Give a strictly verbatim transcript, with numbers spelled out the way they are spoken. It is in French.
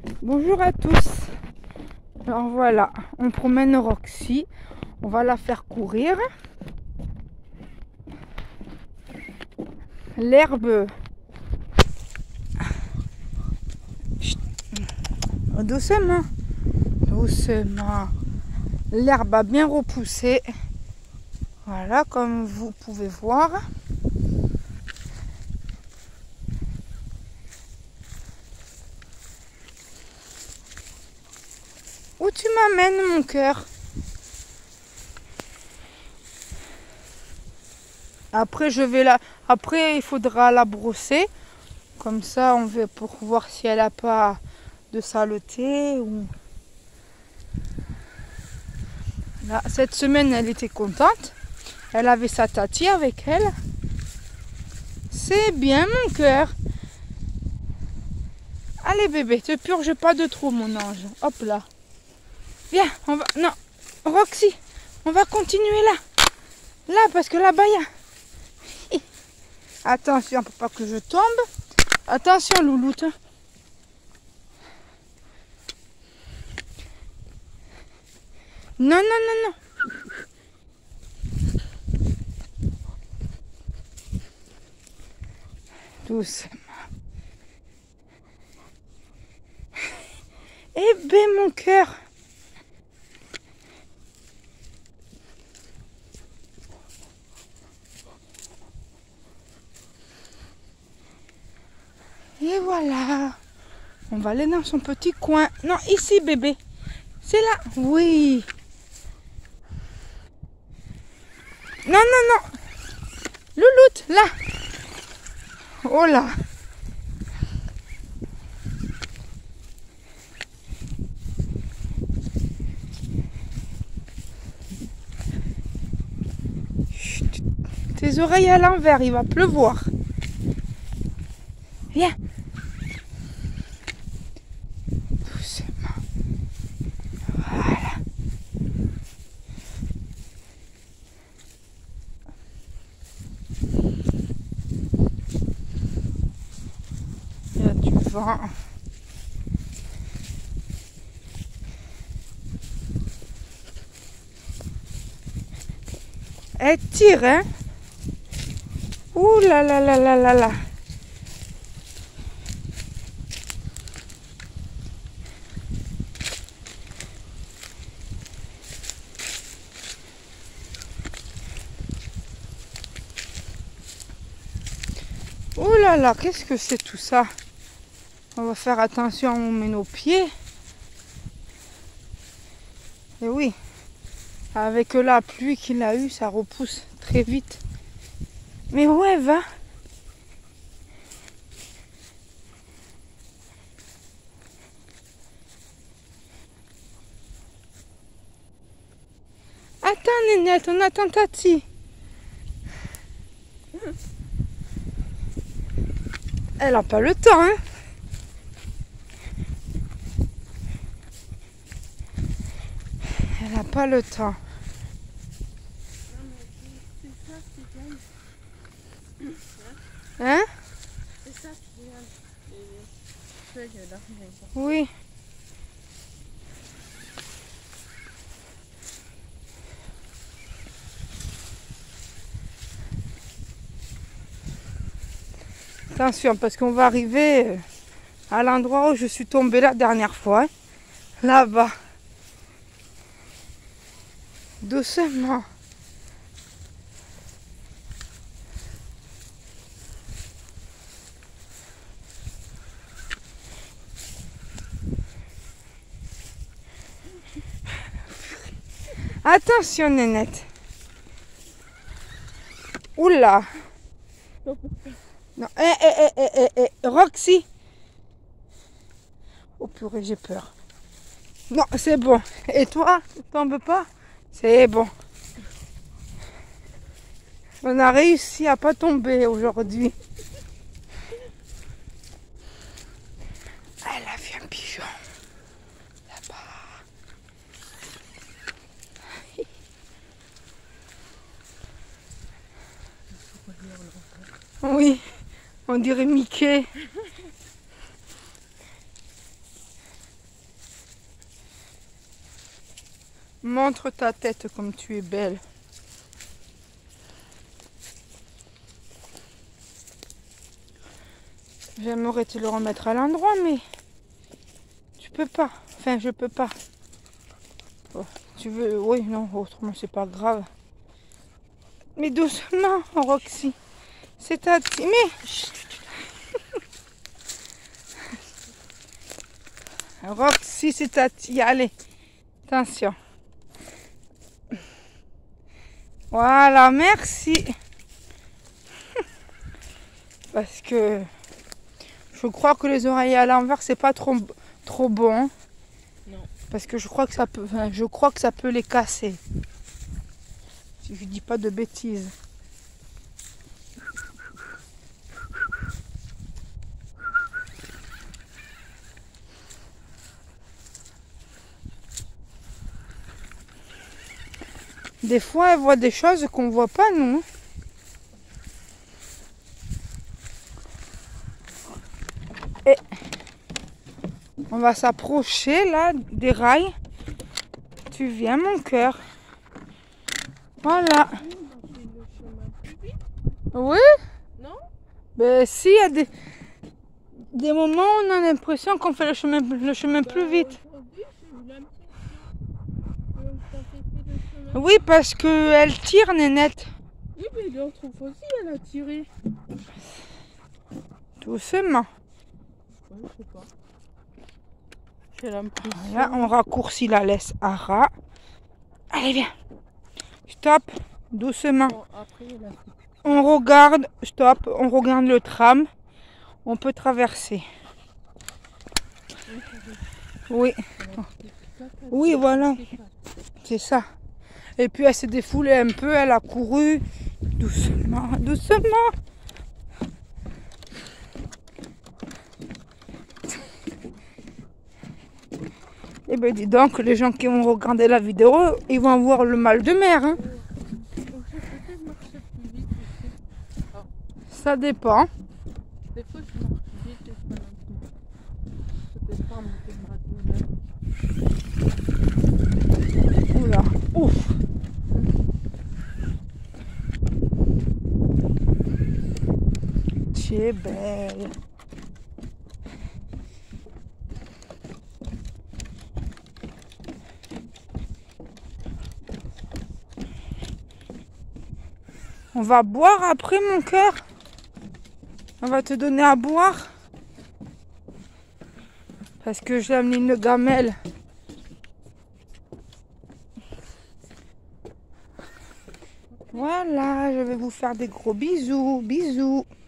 Bonjour à tous. Alors voilà, on promène Roxy. On va la faire courir. L'herbe. Chut. Doucement. Doucement. L'herbe a bien repoussé. Voilà, comme vous pouvez voir. Où tu m'amènes, mon cœur? Après, je vais la... Après, il faudra la brosser. Comme ça, on va pour voir si elle n'a pas de saleté. Ou... Là, cette semaine, elle était contente. Elle avait sa tati avec elle. C'est bien, mon cœur. Allez, bébé, te purge pas de trop, mon ange. Hop là. Viens, on va... Non, Roxy, on va continuer là. Là, parce que là-bas, il y a... Attention, pour pas que je tombe. Attention, louloute. Non, non, non, non. Doucement. Eh ben, mon cœur. Et voilà. On va aller dans son petit coin. Non, ici, bébé. C'est là. Oui. Non, non, non. Louloute, là. Oh là. Chut. Tes oreilles à l'envers, il va pleuvoir. Viens. Doucement. Voilà. Il y a du vent. Elle tire, hein? Ouh là là là là là là. Ouh là là, qu'est-ce que c'est tout ça? On va faire attention où on met nos pieds. Et oui, avec la pluie qu'il a eue, ça repousse très vite. Mais ouais, va. Attends, Nénette, on attend Tati. Elle n'a pas le temps, hein. Elle n'a pas le temps. Hein? C'est ça qui vient des feuilles là. Oui. Attention, parce qu'on va arriver à l'endroit où je suis tombée la dernière fois. Hein. Là-bas. Doucement. Attention, Nénette. Oula. Non, eh, eh, eh, eh, eh, eh, Roxy. Oh purée, j'ai peur. Non, c'est bon. Et toi, tu tombes pas? C'est bon. On a réussi à pas tomber aujourd'hui. Elle a vu un pigeon. Là-bas. Oui, on dirait Mickey. Montre ta tête comme tu es belle. J'aimerais te le remettre à l'endroit, mais tu peux pas. Enfin, je peux pas. Oh, tu veux... Oui, non, autrement, c'est pas grave. Mais doucement, Roxy. C'est ta... Mais... Roxy, c'est ta... Allez, attention. Voilà, merci. Parce que je crois que les oreilles à l'envers, c'est pas trop, trop bon. Non. Parce que je crois que ça peut, enfin, je crois que ça peut les casser. Si je dis pas de bêtises. Des fois, elle voit des choses qu'on voit pas, nous. Et on va s'approcher là des rails. Tu viens, mon cœur. Voilà. Oui? Non? Ben si, il y a des, des moments où on a l'impression qu'on fait le chemin, le chemin plus vite. Oui, parce qu'elle tire, Nénette. Oui, mais l'autre fois aussi, elle a tiré. Doucement. Ouais, je sais pas. J'ai l'impression. Là, on raccourcit la laisse à ras. Allez, viens. Stop. Doucement. Bon, après, elle a... On regarde. Stop. On regarde le tram. On peut traverser. Oui. Oui, voilà. C'est ça. Et puis elle s'est défoulée un peu, elle a couru doucement, doucement. Eh bien dis donc, les gens qui vont regarder la vidéo, ils vont avoir le mal de mer. Hein. Ça dépend. Des fois, je marche vite, des fois non plus. Ça dépend de ma douleur. Oula, ouf. Tu es belle. On va boire après, mon cœur. On va te donner à boire. Parce que j'ai amené une gamelle. Voilà, je vais vous faire des gros bisous. Bisous.